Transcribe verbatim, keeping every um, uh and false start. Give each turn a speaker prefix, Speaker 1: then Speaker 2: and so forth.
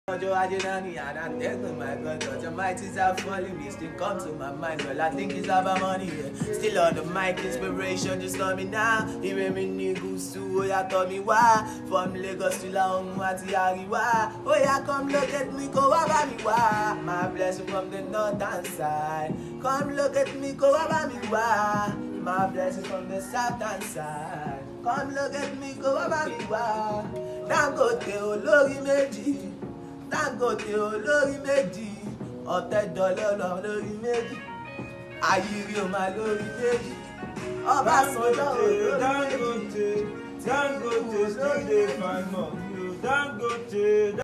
Speaker 1: I did and I'm taking my gun, but your might is out falling me. Still come to my mind, well, I think it's about money. Yeah. Still on the mic, inspiration just coming now. Even me niggas too, oh yeah, tell me why. From Lagos to La Umwati Ariwa. Oh yeah, come look at me, go about me why. My blessing from the northern side. Come look at me, go about me why. My blessing from the southern side. Come look at me, go about me why. Dangote olórí méjì. Dangote olórí méjì, ọ̀tẹ̀ dọ́là olórí méjì, ayírí o máa lórí méjì, Ọbásanjọ́ olórí méjì,
Speaker 2: Dangote, Dangote still dey find money, Dangote.